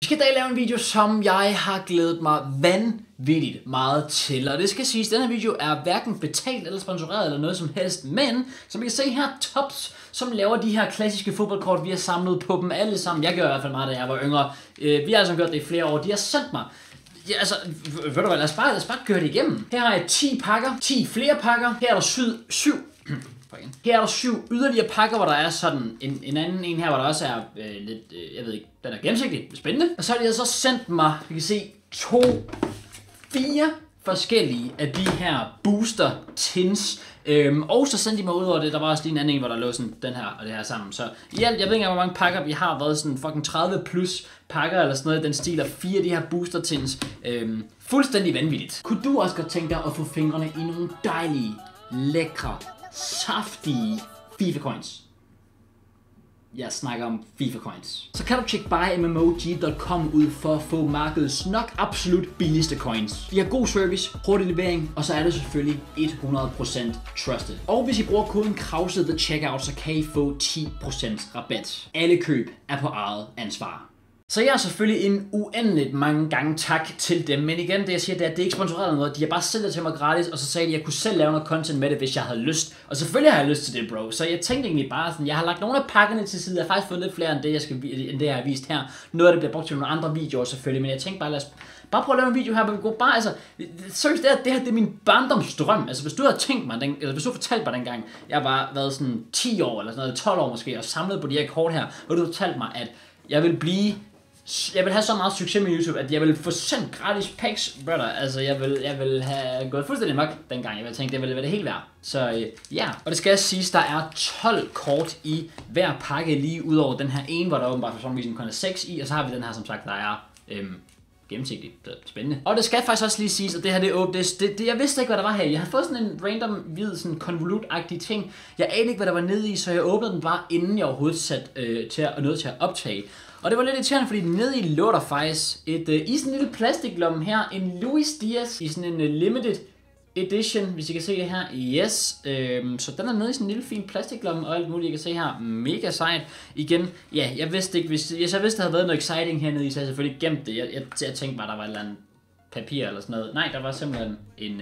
Vi skal i dag lave en video, som jeg har glædet mig vanvittigt meget til. Og det skal siges, at denne video er hverken betalt eller sponsoreret eller noget som helst. Men, som I kan se her, Tops, som laver de her klassiske fodboldkort, vi har samlet på dem alle sammen. Jeg gør i hvert fald meget, da jeg var yngre. Vi har altså gjort det i flere år. De har sendt mig. Ja, altså, ved du hvad, lad os bare gøre det igennem. Her har jeg 10 pakker, 10 flere pakker. Her er der 7 yderligere pakker, hvor der er sådan en anden en her, hvor der også er lidt, jeg ved ikke, den er gennemsigtig, spændende. Og så har de altså sendt mig, vi kan se, 4 forskellige af de her booster tins. Og så sendte de mig ud over det, der var også lige en anden en, hvor der lå sådan den her og det her sammen. Så i alt, jeg ved ikke hvor mange pakker vi har, været sådan fucking 30 plus pakker eller sådan noget, den stil af 4 af de her booster tins. Fuldstændig vanvittigt. Kunne du også godt tænke dig at få fingrene i nogle dejlige, lækre, saftige FIFA coins? Jeg snakker om FIFA coins. Så kan du tjekke buymmog.com ud for at få markedets nok absolut billigste coins. De har god service, hurtig levering, og så er det selvfølgelig 100% trusted. Og hvis I bruger koden KRAUSE ved checkout, så kan I få 10% rabat. Alle køb er på eget ansvar. Så jeg har selvfølgelig en uendeligt mange gange tak til dem, men igen det jeg siger, det er, at det er ikke sponsoreret noget, de har bare sendt det til mig gratis, og så sagde de, at jeg kunne selv lave noget content med det, hvis jeg havde lyst, og selvfølgelig har jeg lyst til det, bro, så jeg tænkte egentlig bare sådan, jeg har lagt nogle af pakkerne til side, jeg har faktisk fået lidt flere end det, jeg har vist her, noget af det bliver brugt til nogle andre videoer selvfølgelig, men jeg tænkte bare, lad os bare prøve at lave en video her, hvor vi går bare, altså, seriøst det her, det er min barndomsdrøm, altså hvis du havde tænkt mig, eller hvis du fortalte mig dengang, jeg var været sådan 10 år, eller sådan noget, 12 år måske, og samlet på de her kort her, hvor du fortalte mig, at jeg vil have så meget succes med YouTube, at jeg vil få sendt gratis packs, brother. Altså, jeg vil have gået fuldstændig mok dengang. Jeg ville tænke, det ville være det helt værd. Så ja, og det skal siges, der er 12 kort i hver pakke, lige ud over den her ene, hvor der åbenbart for sådan kun er 6 i, og så har vi den her, som sagt, der er gennemsigtig. Spændende. Og det skal faktisk også lige siges, at det her det er åbent. Jeg vidste ikke, hvad der var her. Jeg havde fået sådan en random hvid, sådan konvolut-agtig ting. Jeg anede ikke, hvad der var nede i, så jeg åbnede den bare, inden jeg overhovedet satte nødt til at optage. Og det var lidt irriterende, fordi nede i lå der faktisk i sådan en lille plastiklomme her, en Luis Diaz i sådan en limited edition, hvis I kan se det her. Yes, så den er nede i sådan en lille fin plastiklomme og alt muligt, I kan se her. Mega sejt. Igen, ja, jeg vidste ikke, hvis jeg vidste, der havde været noget exciting hernede i, så havde jeg selvfølgelig gemt det. Jeg tænkte bare, der var et eller andet papir eller sådan noget. Nej, der var simpelthen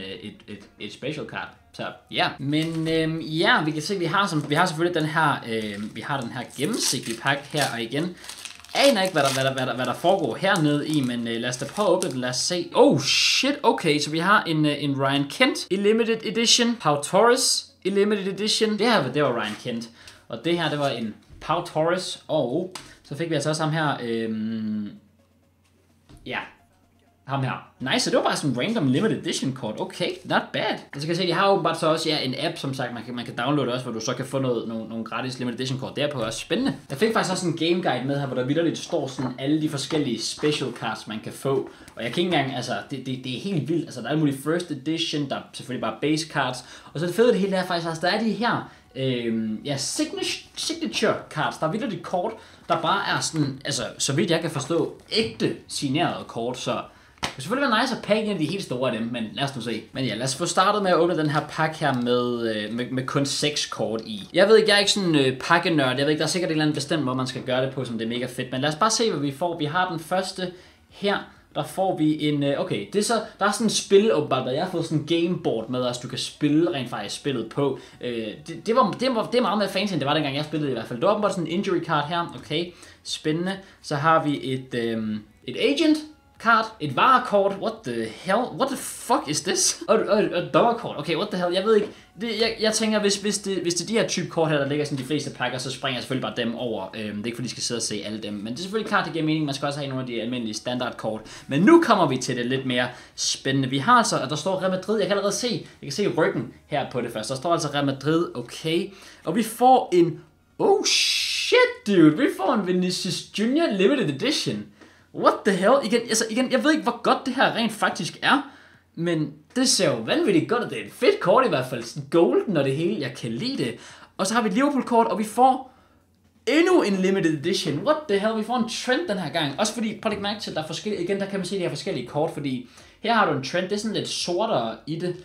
et special card. Så ja, men ja, vi kan se, vi har selvfølgelig den her, vi har den her gennemsigtige pakke her, og igen, aner ikke, hvad der foregår hernede i, men lad os da prøve at åbne den, lad os se. Oh shit, okay, så vi har en Ryan Kent i limited edition, Pau Torres i limited edition. Det her, det var Ryan Kent, og det her, det var en Pau Torres, og så fik vi altså også ham her, ja, ham her. Nice, så det var bare sådan en random limited edition kort. Okay, not bad. Så kan jeg se, de har åbenbart så også en app, som sagt, man kan downloade også, hvor du så kan få nogle gratis limited edition kort. Det er på også spændende. Jeg fik faktisk også en game guide med her, hvor der vitterligt står sådan alle de forskellige special cards, man kan få. Og jeg kan ikke engang, altså, det er helt vildt. Altså, der er alle mulige first edition, der er selvfølgelig bare base cards. Og så det fede det hele er faktisk, altså, der er de her ja, signature cards. Der er vitterligt kort, der bare er sådan, altså, så vidt jeg kan forstå, ægte signerede kort, så det vil selvfølgelig være nice at pakke en af de helt store af dem, men lad os nu se. Men ja, lad os få startet med at åbne den her pakke her med kun 6 kort i. Jeg ved ikke, jeg er ikke sådan pakkenørd. Jeg ved ikke, der er sikkert et eller andet bestemt måde, man skal gøre det på, som det er mega fedt. Men lad os bare se, hvad vi får. Vi har den første her. Der får vi en, okay, det er så, der er sådan en spil, åbenbart, jeg har fået sådan en gameboard med, altså du kan spille rent faktisk spillet på. Det er meget mere fancy, end det var dengang jeg spillede i hvert fald. Det var åbenbart sådan en injury card her, okay, spændende. Så har vi et agent card, et varekort, what the fuck is this? Og dommerkort, okay, what the hell, jeg ved ikke, jeg tænker, hvis det er de her type kort her, der ligger sådan de fleste pakker, så springer jeg selvfølgelig bare dem over, det er ikke fordi, I skal sidde og se alle dem, men det er selvfølgelig klart, det giver mening, man skal også have nogle af de almindelige standardkort, men nu kommer vi til det lidt mere spændende. Vi har altså, og der står Real Madrid, jeg kan allerede se, jeg kan se ryggen her på det første, der står altså Real Madrid, okay, og vi får en, oh shit dude, vi får en Vinicius Junior Limited Edition. What the hell? Igen, jeg ved ikke, hvor godt det her rent faktisk er, men det ser jo vanvittigt godt, og det er et fedt kort i hvert fald, sådan golden og det hele, jeg kan lide det. Og så har vi et Liverpool-kort, og vi får endnu en limited edition. What the hell? Vi får en Trent den her gang. Også fordi, prøv at lægge mærke til, at der er forskellige, igen, der kan man se de her forskellige kort, fordi her har du en Trent, det er sådan lidt sortere i det,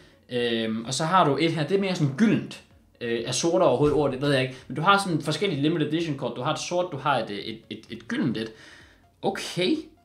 og så har du et her, det er mere sådan gyldent. Er sort overhovedet ord, det ved jeg ikke, men du har sådan forskellige limited edition kort, du har et sort, du har et gyldent et. Okay,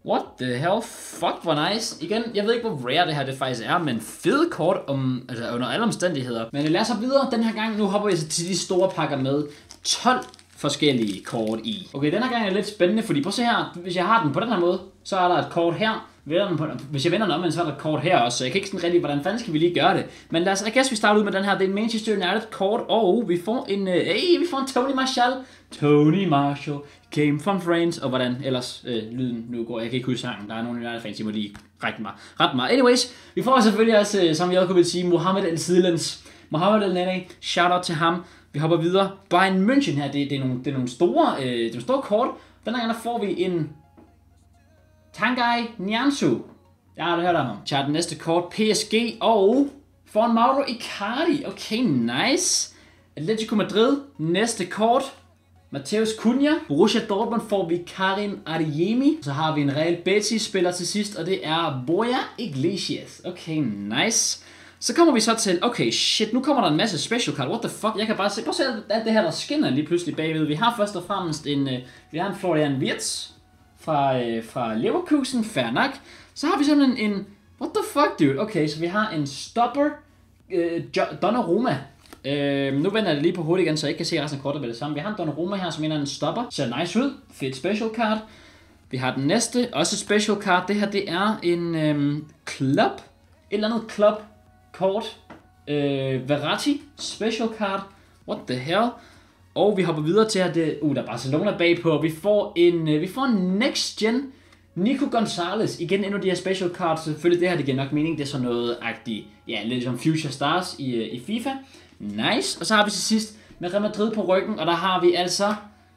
What the hell? Fuck, hvor nice. Igen, jeg ved ikke, hvor rare det her det faktisk er, men fede kort under alle omstændigheder. Men lad os så videre den her gang. Nu hopper vi til de store pakker med 12 forskellige kort i. Okay, den her gang er lidt spændende, fordi prøv at se her. Hvis jeg har den på den her måde, så er der et kort her. Hvis jeg vender den om, så er der et kort her også. Så jeg kan ikke sådan rigtig, hvordan fanden skal vi lige gøre det. Men lad os, vi starter ud med den her. Det er en Manchester United kort, og vi får en Tony Martial. Tony Martial came from France, og hvordan ellers lyden nu går. Jeg kan ikke huske sangen. Der er nogle United fans, I må lige rette mig. Anyways, vi får selvfølgelig også, som jeg også kunne sige, Mohamed El Sidlens. Mohamed El Nene, shout out til ham. Vi hopper videre. Bayern München her, det er nogle store kort. Den her gang der får vi en Tanguy Nianzou. Jeg har aldrig hørt om ham. Tager den næste kort, PSG, og får en Mauro Icardi. Okay, nice. Atletico Madrid, næste kort. Mateus Cunha. Borussia Dortmund får vi Karim Adeyemi. Så har vi en Real Betis spiller til sidst, og det er Borja Iglesias. Okay, nice. Så kommer vi så til, okay shit, nu kommer der en masse special card, what the fuck, jeg kan bare se, prøv at se alt det her, der skinner lige pludselig bagved. Vi har først og fremmest en Florian Wirtz fra Leverkusen, fair nok. Så har vi simpelthen en, what the fuck dude, okay, så vi har en stopper, Donnarumma. Nu vender jeg det lige på hovedet igen, så jeg ikke kan se resten af kortet med det samme. Vi har en Donnarumma her, som en stopper, ser nice ud, fedt special card. Vi har den næste, også special card, det her det er en club, et eller andet club. Kort, Verratti, special card, what the hell, og vi hopper videre til at der er Barcelona bagpå, og vi får en next gen, Nico Gonzalez, igen endnu de her special cards, selvfølgelig det her, det giver nok mening, det er sådan noget agtigt, ja, lidt som Future Stars i FIFA, nice, og så har vi til sidst med Real Madrid på ryggen, og der har vi altså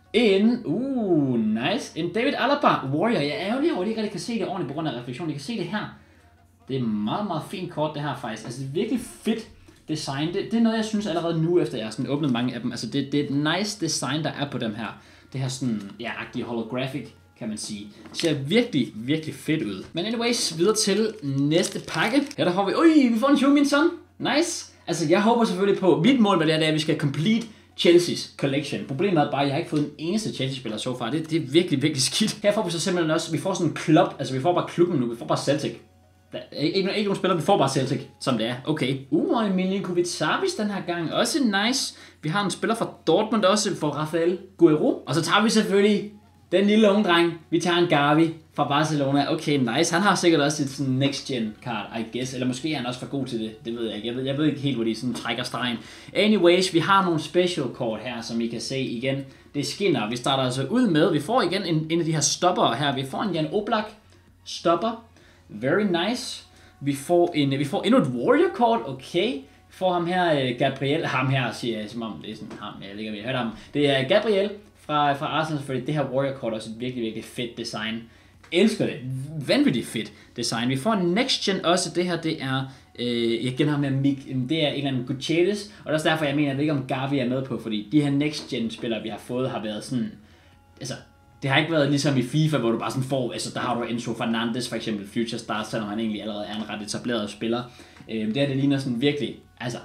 nice, en David Alaba, Warrior, jeg er ærgerlig over, at I ikke rigtig kan se det ordentligt på grund af refleksion, I kan se det her. Det er meget, meget fint kort, det her faktisk. Altså, det er virkelig fedt design. Det er noget, jeg synes allerede nu, efter jeg har sådan åbnet mange af dem. Altså, det er et nice design, der er på dem her. Det her sådan, ja, agtige holographic, kan man sige. Det ser virkelig, virkelig fedt ud. Men anyways, videre til næste pakke. Her der har vi får en Heung-min Son. Nice. Altså, jeg håber selvfølgelig på, mit mål med det her, det er, at vi skal complete Chelsea's collection. Problemet er bare, at jeg har ikke fået en eneste Chelsea-spiller så far. Det er virkelig, virkelig skidt. Her får vi så simpelthen også, vi får sådan en klub, altså vi får bare klubben nu, vi får bare Celtic. Der er ikke nogen spiller, vi får bare Celtic, som det er. Okay. Og Milinkovic-Savic den her gang. Også nice. Vi har en spiller fra Dortmund også, for Rafael Guerrero. Og så tager vi selvfølgelig den lille unge dreng. Vi tager en Gavi fra Barcelona. Okay, nice. Han har sikkert også et sådan next gen card, I guess. Eller måske er han også for god til det. Det ved jeg ikke. Jeg ved ikke helt, hvor de sådan trækker stregen. Anyways, vi har nogle special kort her, som I kan se igen. Det skinner. Vi starter altså ud med. Vi får igen en af de her stopper her. Vi får en Jan Oblak stopper. Very nice. Vi får endnu et warrior kort, okay. Vi får ham her, Gabriel, ham her siger jeg, som om det er sådan ham, jeg ligger ved at høre ham. Det er Gabriel fra Arsenal selvfølgelig. Det her warrior kort er også et virkelig, virkelig fedt design. Elsker det. Vanvittigt fedt design. Vi får en next gen også. Det her, det er, jeg kender ham med det er en eller anden Gutierrez, og det er også derfor, jeg mener, at det ikke om Gavi er med på, fordi de her next gen spillere, vi har fået, har været sådan, altså, det har ikke været ligesom i FIFA, hvor du bare sådan får, altså der har du Enzo Fernandes for eksempel, Future Stars, selvom han egentlig allerede er en ret etableret spiller. Det ligner sådan virkelig, altså,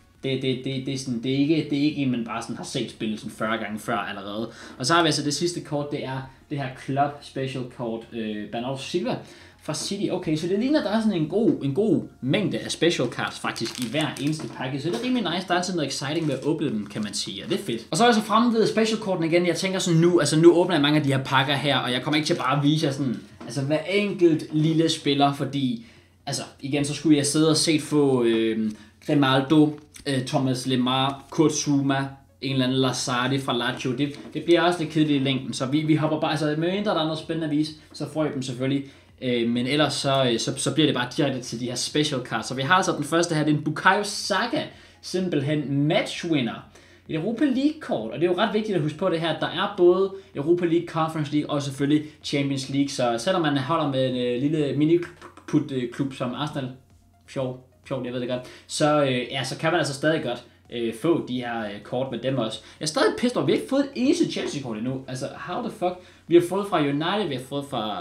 det er sådan, det er ikke en, man bare sådan har set spillet sådan 40 gange før allerede. Og så har vi altså det sidste kort, det er det her Club Special kort, Bernardo Silva fra City. Okay, så det ligner, der er sådan en god mængde af special cards faktisk i hver eneste pakke, så det er rimelig nice. Der er altid noget exciting ved at åbne dem, kan man sige, og det er fedt. Og så er jeg så fremme ved special korten igen. Jeg tænker sådan nu åbner jeg mange af de her pakker her, og jeg kommer ikke til bare at vise jer sådan, altså hver enkelt lille spiller, fordi, altså igen, så skulle jeg sidde og se få Grimaldo, Thomas Lemar, Kurt Zouma, en eller anden Lazardi fra Lazio. Det bliver også lidt kedeligt i længden, så vi hopper bare, altså med mindre der er noget spændende at vise, så får jeg dem selvfølgelig. Men ellers så bliver det bare direkte til de her special cards. Så vi har altså den første her, det er en Bukayo Saka, simpelthen matchwinner. Et Europa League kort, og det er jo ret vigtigt at huske på det her, der er både Europa League, Conference League og selvfølgelig Champions League, så selvom man holder med en lille mini-klub som Arsenal, sjovt, jeg ved det godt, så kan man altså stadig godt få de her kort med dem også. Jeg er stadig pissed over, vi har ikke fået et eneste Chelsea-kort endnu, altså how the fuck, vi har fået fra United, vi har fået fra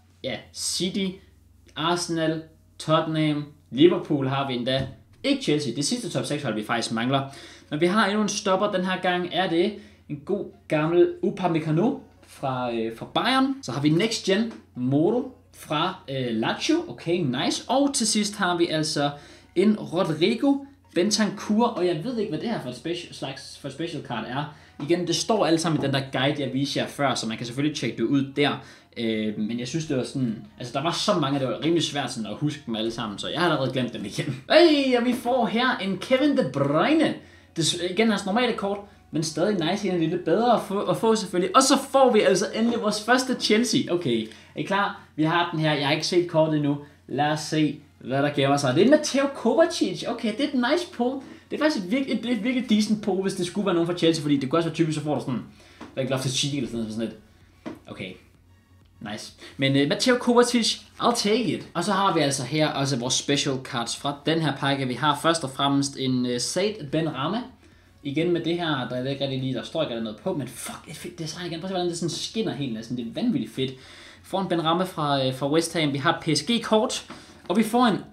City, Arsenal, Tottenham, Liverpool har vi endda, ikke Chelsea, det sidste top 6 hold vi faktisk mangler. Men vi har endnu en stopper, den her gang er det en god gammel Upamecano fra Bayern. Så har vi Next Gen Moro fra Lazio. Okay, nice. Og til sidst har vi altså en Rodrigo Bentancur, og jeg ved ikke, hvad det her for et special card er. Igen, det står alt sammen i den der guide, jeg viste jer før, så man kan selvfølgelig tjekke det ud der. Men jeg synes, det var sådan... Altså, der var så mange, det var rimelig svært sådan, at huske dem alle sammen, så jeg har allerede glemt dem igen. Hey, og vi får her en Kevin De Bruyne. Det er igen hans normale kort, men stadig nice, en lidt bedre at få selvfølgelig. Og så får vi altså endelig vores første Chelsea. Okay, er I klar? Vi har den her. Jeg har ikke set kortet endnu. Lad os se, hvad der gemmer sig. Det er Mateo Kovacic. Okay, det er et nice pull. Det er faktisk et virkelig decent pull, hvis det skulle være nogen fra Chelsea, fordi det kunne også være typisk, så får du sådan... Der er ikke Loftus-Cheek eller sådan lidt. Okay. Nice. Men Mateo Kovacic, I'll take it. Og så har vi altså her også vores special cards fra den her pakke. Vi har først og fremmest en Said Benrahma. Igen med det her, der er ikke rigtig lige, der står ikke noget på, men fuck, det er fedt design igen. Prøv at se, hvordan det sådan skinner helt næsten. Det er vanvittigt fedt. Får en Benrahma fra West Ham. Vi har et PSG-kort. Og vi får en...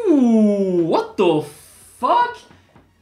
what the fuck?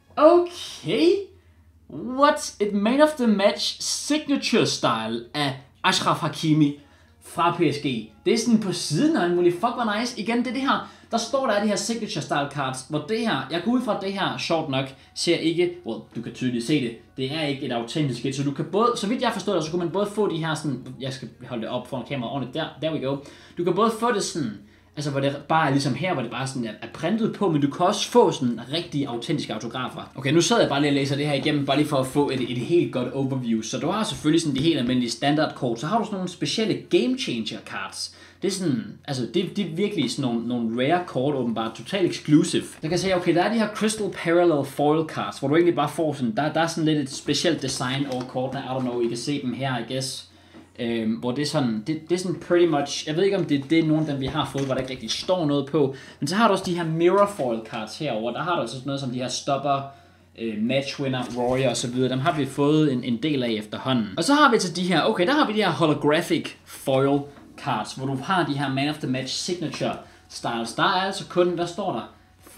Okay. What's it man of the match signature style af Achraf Hakimi fra PSG. Det er sådan på siden af en mulig. Fuck, hvor nice. Igen, det er det her. Der står der de her signature style cards, hvor det her, jeg går ud fra det her, short nok, ser ikke, well, du kan tydeligt se det, det er ikke et autentisk et, så du kan både, så vidt jeg forstår det, så kan man både få de her sådan, jeg skal holde det op foran kameraet ordentligt, there we go. Du kan både få det sådan, altså hvor det bare er ligesom her, hvor det bare sådan er printet på, men du kan også få sådan rigtige autentiske autografer. Okay, nu sad jeg bare lige og læser det her igennem, bare lige for at få et helt godt overview. Så du har selvfølgelig sådan de helt almindelige standardkort, så har du sådan nogle specielle game changer cards. Det er sådan, altså det er virkelig sådan nogle rare kort åbenbart, totalt exclusive. Der kan se, okay, der er de her Crystal Parallel Foil cards, hvor du egentlig bare får sådan, der er sådan lidt et specielt design over kortene, I don't know, I kan se dem her, I guess. Hvor det er sådan, det er sådan pretty much, jeg ved ikke om det er nogle af dem vi har fået, hvor der ikke rigtig står noget på, men så har du også de her mirror foil cards herover. Der har du altså sådan noget som de her stopper, matchwinner, warrior og så videre. Dem har vi fået en del af efterhånden. Og så har vi til de her, okay, der har vi de her holographic foil cards, hvor du har de her man of the match signature styles. Der er altså kun, hvad står der?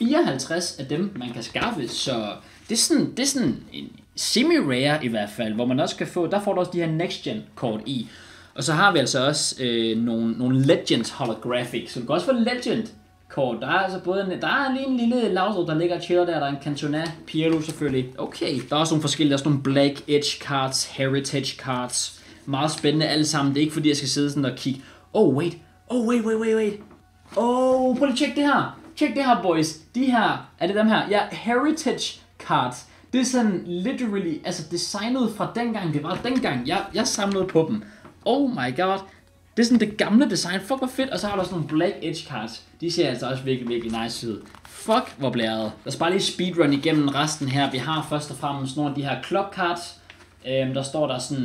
54 af dem man kan skaffe, så det er sådan en semi-rare i hvert fald, hvor man også kan få, der får du også de her next gen kort i. Og så har vi altså også nogle Legends holographic, så du kan også få Legend kort. Der er altså både der er lige en lille Laudrup, der ligger og chiller der er en Cantona, Pirlo selvfølgelig. Okay, der er også nogle forskellige, der er sådan nogle Black Edge cards, Heritage cards. Meget spændende alle sammen. Det er ikke fordi jeg skal sidde sådan og kigge. Wait. Prøv lige at tjek det her. Tjek det her, boys. De her, er det dem her? Ja, Heritage cards. Det er sådan literally, altså designet fra dengang, det var dengang, jeg samlede på dem. Oh my god. Det er sådan det gamle design. Fuck, hvor fedt. Og så har du også nogle Black Edge cards. De ser altså også virkelig nice ud. Fuck, hvor blæret. Lad os bare lige speedrun igennem resten her. Vi har først og fremmest nogle af de her club cards. Der står der sådan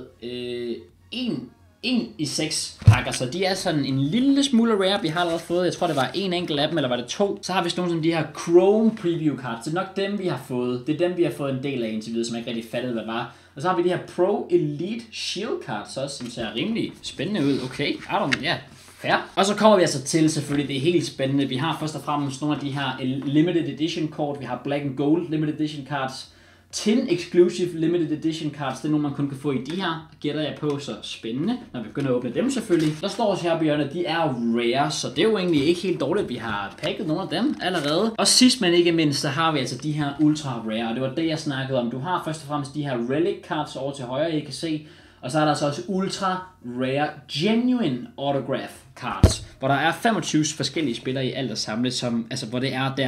en 1 i 6 pakker, så de er sådan en lille smule rare, vi har allerede fået. Jeg tror, det var en enkelt af dem, eller var det 2. Så har vi sådan nogle som de her Chrome Preview Cards. Det er nok dem, vi har fået. Det er dem, vi har fået en del af indtil videre, som jeg ikke rigtig fattede, hvad var. Og så har vi de her Pro Elite Shield Cards også, som ser rimelig spændende ud. Okay, fair. Og så kommer vi altså til, selvfølgelig, det er helt spændende. Vi har først og fremmest nogle af de her Limited Edition kort. Vi har Black and Gold Limited Edition Cards. 10 Exclusive Limited Edition Cards, det er nogle, man kun kan få i de her, gætter jeg på, så spændende, når vi begynder at åbne dem selvfølgelig. Der står også her på hjørnet, de er rare, så det er jo egentlig ikke helt dårligt, vi har pakket nogle af dem allerede. Og sidst men ikke mindst, så har vi altså de her ultra rare, og det var det, jeg snakkede om. Du har først og fremmest de her Relic Cards over til højre, I kan se, og så er der altså også ultra rare Genuine Autograph Cards, hvor der er 25 forskellige spillere i alt at samle, som, altså, hvor det er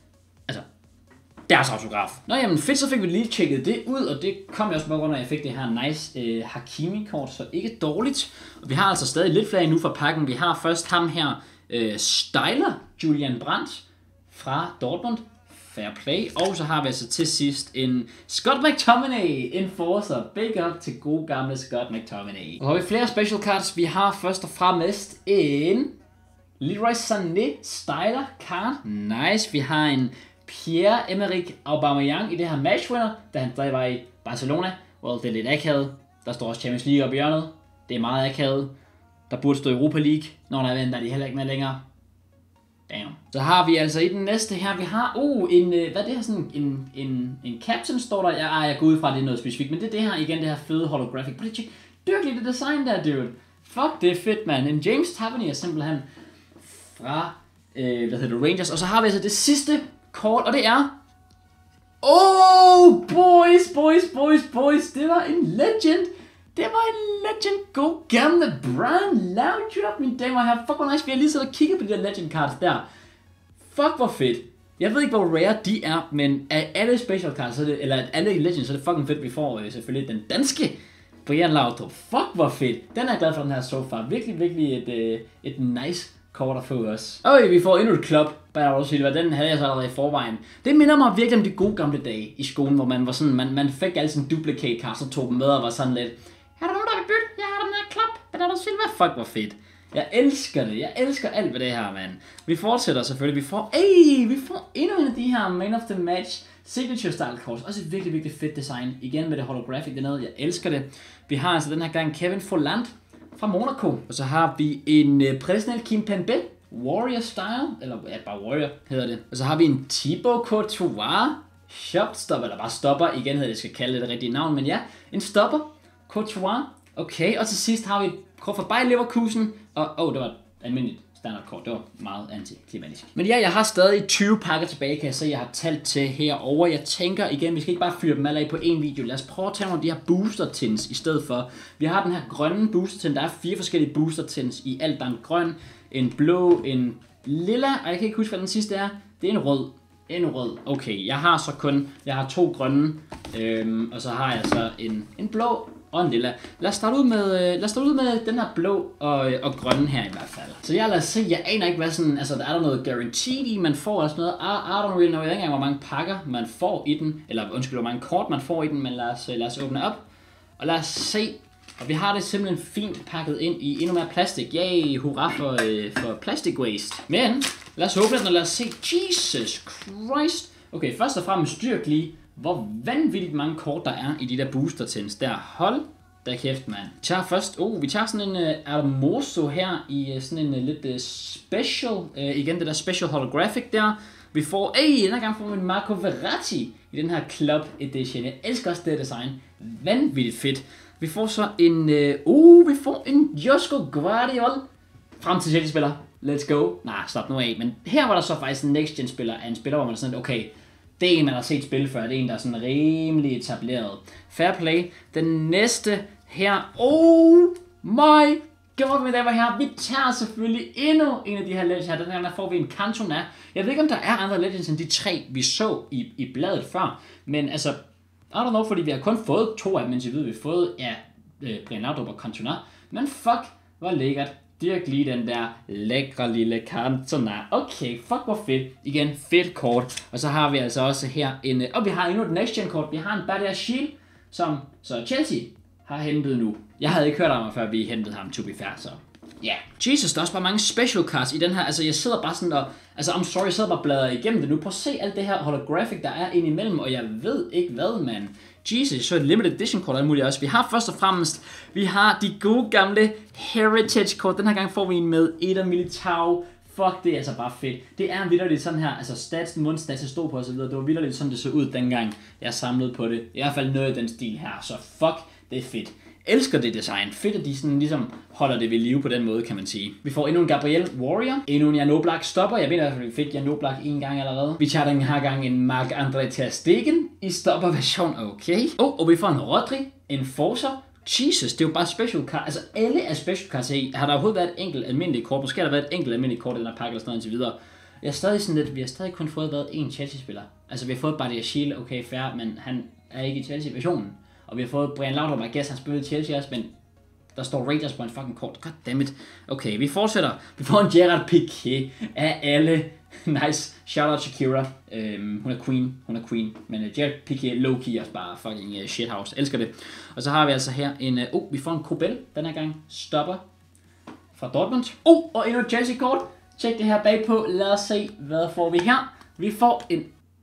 deres autograf. Nå jamen fedt, så fik vi lige tjekket det ud, og det kom jeg også på grund af, at jeg fik det her nice Hakimi-kort, så ikke dårligt. Og vi har altså stadig lidt flere endnu fra pakken. Vi har først ham her, Styler, Julian Brandt fra Dortmund. Fair play. Og så har vi altså til sidst en Scott McTominay, enforcer. Big up til gode gamle Scott McTominay. Og så har vi flere special cards. Vi har først og fremmest en Leroy Sané Styler card. Nice. Vi har en Pierre-Emerick Aubameyang i det her matchwinner, da han stadig var i Barcelona. Well, det er lidt akavet. Der står også Champions League op i hjørnet. Det er meget akavet. Der burde stå Europa League. Når der er vendt, der er de heller ikke med længere. Damn. Så har vi altså i den næste her, vi har, hvad er det her, sådan en captain står der. Jeg går ud fra, det er noget specifikt, men det er det her, igen det her fede holographic. Dyrk lige det design der, dude. Fuck, det er fedt, man. En James Tavernier simpelthen fra, Rangers. Og så har vi altså det sidste kort, og det er... Oh, boys. Det var en legend. God gamle Brian Laudrup, mine damer og herrer. Fuck, hvor nice. Vi har lige siddet og kigget på de der legend cards der. Fuck, hvor fedt. Jeg ved ikke, hvor rare de er, men af alle special cards, eller alle legends, så er det fucking fedt, vi får selvfølgelig den danske Brian Laudrup. Fuck, hvor fedt. Den er jeg glad for, den her so far. Virkelig et nice kort at få os. Okay, vi får endnu et club. Den havde jeg så allerede i forvejen. Det minder mig virkelig om de gode gamle dage i skolen, hvor man var sådan, man fik alle sådan duplicate cards og tog dem med og var sådan lidt, er der nogen, der vil bytte? Jeg har den her club. Bernardo Silva. Fuck, hvor fedt. Jeg elsker det. Jeg elsker alt ved det her, mand. Vi fortsætter selvfølgelig. Vi får endnu en af de her Man of the Match Signature Style Cards. Også et virkelig fedt design. Igen med det holographic dernede. Jeg elsker det. Vi har altså den her gang Kevin Folland fra Monaco. Og så har vi en professionel Kimpembe Warrior Style. Eller ja, bare Warrior hedder det. Og så har vi en Thibaut Courtois Shopstopper. Eller bare stopper. Igen hedder det, skal kalde det rigtige navn. Men ja, en stopper. Courtois. Okay, og til sidst har vi et kort fra Bayer Leverkusen. Og det var et almindeligt standardkort. Det var meget antiklimatisk. Men ja, jeg har stadig 20 pakker tilbage, kan jeg se, jeg har talt til herover. Jeg tænker igen, vi skal ikke bare fyre dem alle af på en video. Lad os prøve at tage nogle af de her booster tins i stedet for. Vi har den her grønne booster tin. Der er 4 forskellige booster tins i alt. Der er en grøn, en blå, en lilla, og jeg kan ikke huske, hvad den sidste er. Det er en rød. Okay, jeg har 2 grønne, og så har jeg så en blå og en lilla. Lad os starte ud med den her blå og grønne her i hvert fald. Så lad os se, jeg aner ikke hvad sådan, altså der er der noget guaranteed i, man får også noget. I don't really know, jeg ved ikke engang, hvor mange pakker man får i den, eller undskyld, hvor mange kort man får i den, men lad os åbne op. Og lad os se, og vi har det simpelthen fint pakket ind i endnu mere plastik. Yay, hurra for plastic waste. Men lad os åbne den, og lad os se, Jesus Christ. Okay, først og fremmest styrk lige, hvor vanvittigt mange kort der er i de der booster tins der. Hold da kæft, mand. Vi tager sådan en Armoso her i sådan en lidt special, igen det der special holographic der. Vi får, den her gang får vi en Marco Verratti i den her Club Edition. Jeg elsker også det design. Vanvittigt fedt. Vi får så en Josko Guardiol. Frem til Chelsea-spiller. Let's go. Stop nu af. Men her var der så faktisk en next gen spiller af en spiller, hvor man er sådan, okay, det er en, man har set spille før. Det er en, der er sådan rimelig etableret. Fair play. Den næste her. Oh my god, mine damer her. Vi tager selvfølgelig endnu en af de her legends her. Den her, der får vi en Cantona. Jeg ved ikke, om der er andre legends end de 3, vi så i bladet før. Men altså, I don't know, fordi vi har kun fået 2 af dem, mens vi ved, vi har fået, Brian Laudrup og Cantona. Men fuck, hvor lækkert. Dirk lige den der lækre lille Cantona. Okay, fuck hvor fedt. Igen, fedt kort. Og så har vi altså også her vi har endnu et next gen kort. Vi har en Badia Shield, som så Chelsea har hentet nu. Jeg havde ikke hørt om ham, før vi hentede ham, to be fair, så ja. Jesus, der er også bare mange special cards i den her. Altså, jeg sidder bare sådan og... Altså, I'm sorry, jeg sidder bare og bladrer igennem det nu. Prøv at se alt det her holographic, der er indimellem, og jeg ved ikke hvad, mand. Jesus, så et limited edition kort og alt muligt også. Vi har først og fremmest, vi har de gode gamle heritage kort. Den her gang får vi en med Eder Militao. Fuck, det er altså bare fedt. Det er vitterligt sådan her, altså mundstats, jeg stod på og så videre. Det var vitterligt sådan, det så ud dengang, jeg samlede på det. I hvert fald noget i den stil her, så fuck, det er fedt. Elsker det design. Fedt, at de sådan ligesom holder det ved live på den måde, kan man sige. Vi får endnu en Gabriel Warrior. Endnu en Jan Oblak stopper. Jeg ved i hvert fald, vi fik Jan Oblak en gang allerede. Vi tager den her gang en Marc-André ter Stegen i stopperversion. Okay. Og vi får en Rodri. En Forcer. Jesus, det er jo bare special card. Altså alle er special cards her. Har der overhovedet været et enkelt almindeligt kort? Måske har der været et enkelt almindeligt kort i den her pakke eller sådan noget indtil videre. Jeg er stadig sådan lidt, vi har stadig kun fået en Chelsea-spiller. Altså vi har fået Badia Shield, okay fair, men han er ikke i Chelsea-versionen. Og vi har fået Brian Laudrup, I guess han spillede Chelsea også, men der står Rangers på en fucking kort. Goddammit. Okay, vi fortsætter. Vi får en Gerard Piqué af alle. Nice. Shout out Shakira. Hun er queen. Men Gerard Piqué low-key også bare fucking shithouse. Elsker det. Og så har vi altså her en... vi får en Kobel den her gang. Stopper fra Dortmund. Og endnu et Chelsea-kort. Tjek det her bagpå. Lad os se, hvad får vi her. Vi får en...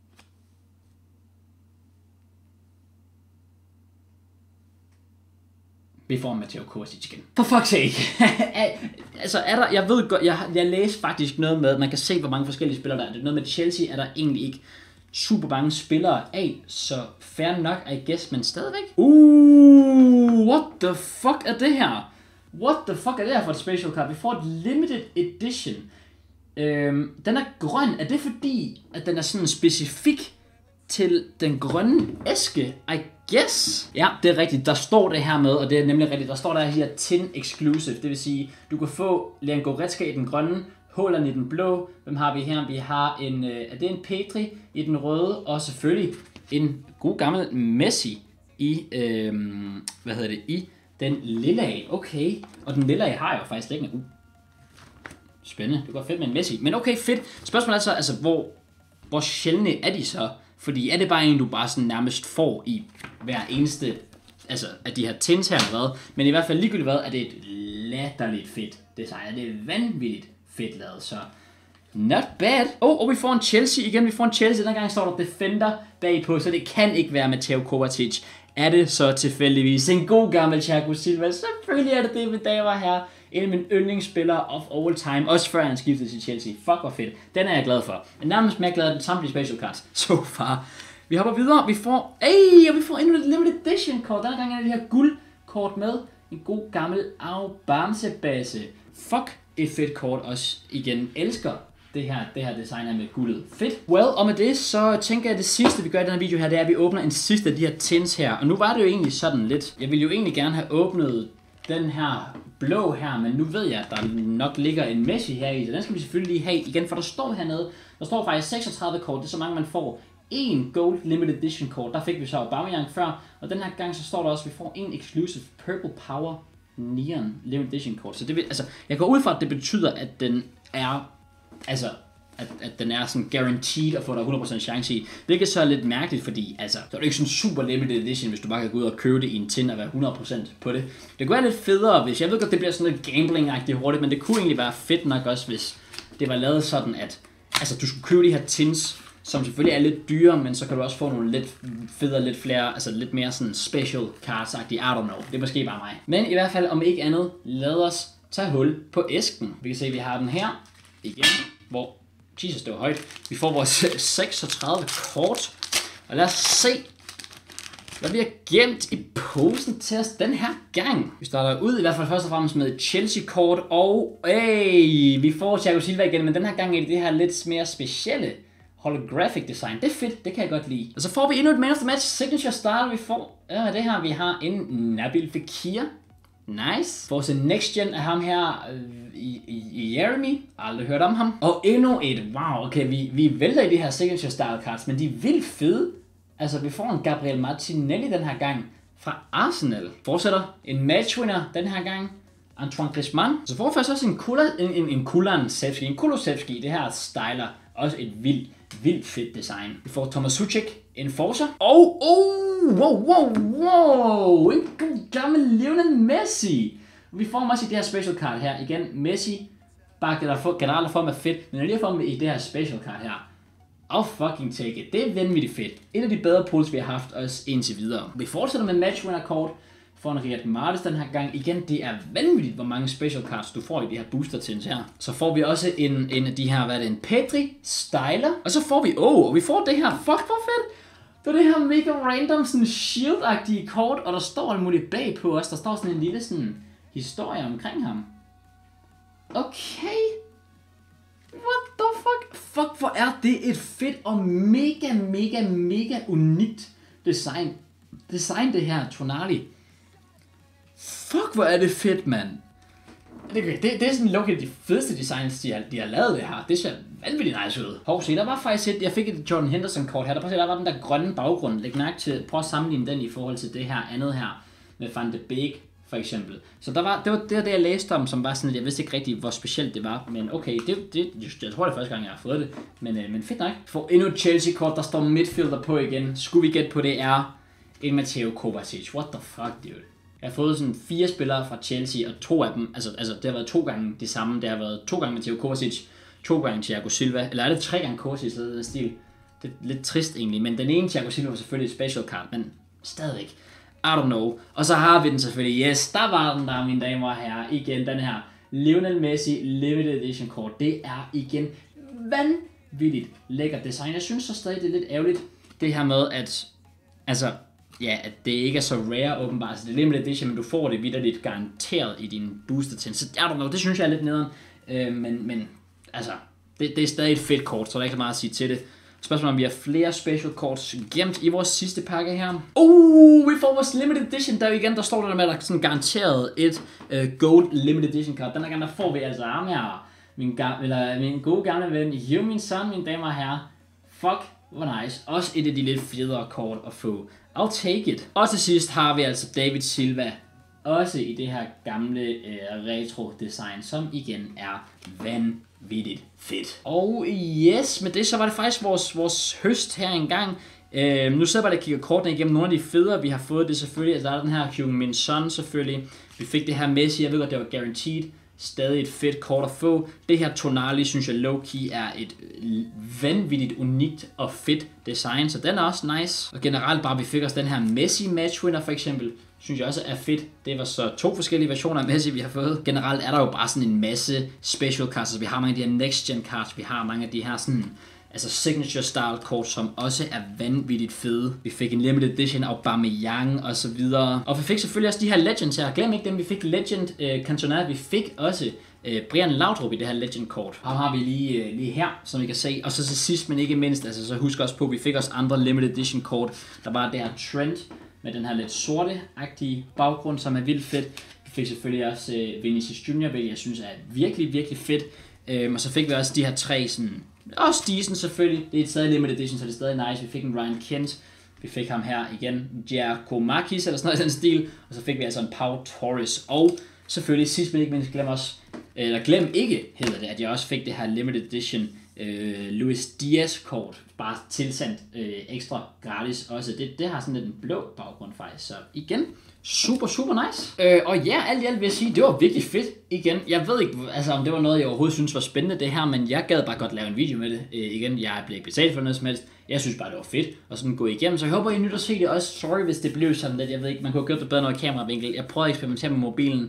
Vi får Matteo Kovacic igen. For fuck's sake. Altså er der, jeg ved godt, jeg læste faktisk noget med, man kan se hvor mange forskellige spillere der er. Det er noget med Chelsea, er der egentlig ikke super mange spillere af, så fair nok, I guess, men stadigvæk. What the fuck er det her? What the fuck er det her for et special card? Vi får et limited edition. Den er grøn. Er det fordi, at den er sådan specifik til den grønne æske? I guess. Ja, det er rigtigt. Der står det her med, og det er nemlig rigtigt. Der står der her tin exclusive. Det vil sige, du kan få Leon Goretzka i den grønne, Haaland i den blå. Hvem har vi her? Vi har en, er det en Pedri i den røde, og selvfølgelig en god gammel Messi i, i den lilla. Okay, og den lilla har jeg jo faktisk liggende. Spændende, det går fedt med en Messi. Men okay, fedt. Spørgsmålet er så, altså, hvor sjældne er de så? Fordi er det bare en, du bare sådan nærmest får i hver eneste, altså af de her tins her eller hvad? Men i hvert fald ligegyldigt hvad, er det et latterligt fedt design. Er det vanvittigt fedt lavet, så not bad. Og vi får en Chelsea igen. Vi får en Chelsea. Den gang står der Defender bagpå, så det kan ikke være Mateo Kovacic. Er det så tilfældigvis en god gammel Thiago Silva? Selvfølgelig er det det, mine damer og herrer. En af mine yndlingsspillere of all time. Også før han skiftede til Chelsea. Fuck, hvor fedt. Den er jeg glad for. Men nærmest mere glad af den samtlige special cards so far. Vi hopper videre. Vi får endnu et limited edition kort. Denne gang er det her guldkort med. En god gammel Aubameyang-base. Fuck, et fedt kort også igen. Elsker det her design er med guldet. Fedt. Well, og med det, så tænker jeg, at det sidste, vi gør i den her video her, det er, at vi åbner en sidste af de her tins her. Og nu var det jo egentlig sådan lidt. Jeg ville jo egentlig gerne have åbnet den her blå her, men nu ved jeg, at der nok ligger en Messi her i, så den skal vi selvfølgelig lige have igen, for der står hernede, der står faktisk 36 kort, det er så mange, man får. En Gold Limited Edition kort, der fik vi så Aubameyang før, og den her gang så står der også, at vi får en Exclusive Purple Power Neon Limited Edition kort. Så det vil, altså, jeg går ud fra, at det betyder, at den er, altså, at den er sådan guaranteed at få der 100% chance i. Hvilket så er lidt mærkeligt, fordi altså, så er det ikke sådan super limited edition, hvis du bare kan gå ud og købe det i en tin og være 100% på det. Det kunne være lidt federe, hvis jeg ved godt, det bliver sådan lidt gambling-agtigt hurtigt, men det kunne egentlig være fedt nok også, hvis det var lavet sådan, at altså, du skulle købe de her tins, som selvfølgelig er lidt dyre, men så kan du også få nogle lidt federe, lidt flere, altså lidt mere sådan special cards-agtige, I don't know. Det er måske bare mig. Men i hvert fald, om ikke andet, lad os tage hul på æsken. Vi kan se, at vi har den her igen, hvor Jesus, det var højt. Vi får vores 36 kort. Og lad os se, hvad vi har gemt i posen til os den her gang. Vi starter ud i hvert fald først og fremmest med et Chelsea-kort. Og vi får Thiago Silva igen, men den her gang er det her lidt mere specielle holographic design. Det er fedt, det kan jeg godt lide. Og så får vi endnu et Man of the Match signature style. Vi får det her, vi har en Nabil Fekir. Nice. Får en next gen af ham her i Jeremy. Aldrig hørt om ham. Og endnu et. Wow, okay, vi vælter i de her signature style cards, men de er vildt fede. Altså, vi får en Gabriel Martinelli den her gang fra Arsenal. Fortsætter en matchwinner den her gang. Antoine Griezmann. Så får vi faktisk også en Kulusevski. Det her styler også et vildt fedt design. Vi får Thomas Suchek, en Forza. Wow. En god gammel Lionel Messi. Vi får ham også i det her special card her. Igen, Messi. Bare generelt form er fedt. Men jeg lige får ham i det her special card her. Fucking take it. Det er vanvittigt fedt. Et af de bedre pools, vi har haft også indtil videre. Vi fortsætter med matchwinner kort. For en Riyad Mahrez den her gang. Igen, det er vanvittigt, hvor mange special cards du får i de her booster tins her. Så får vi også en af de her, hvad er det, en Pedri styler. Og så får vi, vi får det her. Fuck, hvor fedt. Det er det her mega random, sådan shield-agtige kort, og der står alt muligt bagpå os. Der står sådan en lille sådan historie omkring ham. Okay. What the fuck? Fuck, hvor er det et fedt og mega unikt design. Design det her, Tonali. Fuck, hvor er det fedt, mand. Det er sådan lukket de fedeste designs, de har lavet det her. Det ser vanvittigt nice ud. Se, der var faktisk jeg fik et Jordan Henderson kort her. Der var den der grønne baggrund. Læg mærke til, prøv at sammenligne den i forhold til det her andet her. Med Van de Beek, for eksempel. Så det var det, jeg læste om, som var sådan, at jeg vidste ikke rigtig, hvor specielt det var. Men okay, jeg tror det er første gang, jeg har fået det. Men fedt nok. For endnu et Chelsea-kort, der står midfielder på igen. Skulle vi gætte på, det er en Mateo Kovacic. What the fuck, dude? Jeg har fået sådan 4 spillere fra Chelsea, og 2 af dem, altså det har været 2 gange det samme. Det har været 2 gange Mateo Kovacic, 2 gange Thiago Silva, eller er det 3 gange Kovacic, så den stil. Det er lidt trist egentlig, men den ene Thiago Silva var selvfølgelig et special card, men stadigvæk. I don't know. Og så har vi den selvfølgelig, yes, der var den der, mine damer og herrer, igen den her Lionel Messi Limited Edition kort. Det er igen vanvittigt lækkert design. Jeg synes så stadig, det er lidt ærgerligt, det her med, at altså, ja, at det ikke er så rare åbenbart. Så det er limited edition, men du får det vitterligt garanteret i din booster tin. Så det synes jeg er lidt nederen. Men altså, det er stadig et fedt kort, så der er ikke så meget at sige til det. Spørgsmålet om vi har flere special cards gemt i vores sidste pakke her. Vi får vores limited edition, der står der med, at der er sådan garanteret et gold limited edition card. Den her gang, der får vi altså ham her. Min gode gamle ven, Heung-min Son, mine damer og herrer. Fuck, hvor nice. Også et af de lidt federe kort at få. I'll take it. Og til sidst har vi altså David Silva. Også i det her gamle retro design, som igen er vanvittigt fedt. Og yes, med det så var det faktisk vores høst her engang. Nu sidder jeg bare og kigger kortene igennem nogle af de federe, vi har fået. Det er selvfølgelig, altså der er den her Heung-min Son selvfølgelig. Vi fik det her Messi, jeg ved godt, det var guaranteed. Stadig et fedt kort at få. Det her Tonali, synes jeg low-key er et vanvittigt unikt og fedt design, så den er også nice. Og generelt bare, vi fik også den her Messi matchwinner for eksempel, synes jeg også er fedt. Det var så 2 forskellige versioner af Messi, vi har fået. Generelt er der jo bare sådan en masse special cards, så vi har mange af de her next gen cards, vi har mange af de her sådan, altså signature style kort, som også er vanvittigt fede. Vi fik en limited edition af Aubameyang og så videre. Og vi fik selvfølgelig også de her legends her. Glem ikke dem, vi fik Legend Cantona. Vi fik også Brian Laudrup i det her legend kort. Ham har vi lige her, som I kan se. Og så til sidst, men ikke mindst, altså så husk også på, at vi fik også andre limited edition kort. Der var det her Trent med den her lidt sorte-agtige baggrund, som er vildt fedt. Vi fik selvfølgelig også Vinicius Junior, hvilket jeg synes er virkelig, virkelig fedt. Og så fik vi også de her 3 sådan, også decent selvfølgelig. Det er et stadig limited edition, så det er stadig nice. Vi fik en Ryan Kent. Vi fik ham her igen, Giacomakis eller sådan noget i den stil. Og så fik vi altså en Pau Torres. Og selvfølgelig sidst men ikke mindst, glem ikke, hedder det, at jeg også fik det her limited edition Luis Diaz kort. Bare tilsendt ekstra gratis også. Det har sådan lidt en blå baggrund faktisk. Så igen, super nice. Og ja, alt i alt vil jeg sige, det var virkelig fedt igen. Jeg ved ikke, altså, om det var noget, jeg overhovedet synes var spændende det her, men jeg gad bare godt lave en video med det. Igen, jeg blev ikke betalt for noget som helst. Jeg synes bare, det var fedt at sådan gå igennem. Så jeg håber, I nyt at se det også. Sorry, hvis det blev sådan lidt. Jeg ved ikke, man kunne have gjort det bedre noget kameravinkel. Jeg prøvede at eksperimentere med mobilen.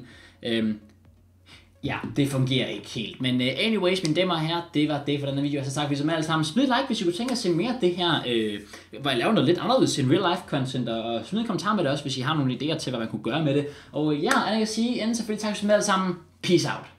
Ja, det fungerer ikke helt. Men anyways, mine damer og herrer, det var det for denne video. Så tak vi som alle sammen. Smid et like, hvis I kunne tænke at se mere af det her, hvor jeg laver noget lidt anderledes end real life content. Og smid en kommentar med det også, hvis I har nogle idéer til, hvad man kunne gøre med det. Og ja, jeg kan sige, inden selvfølgelig tak som alle sammen. Peace out.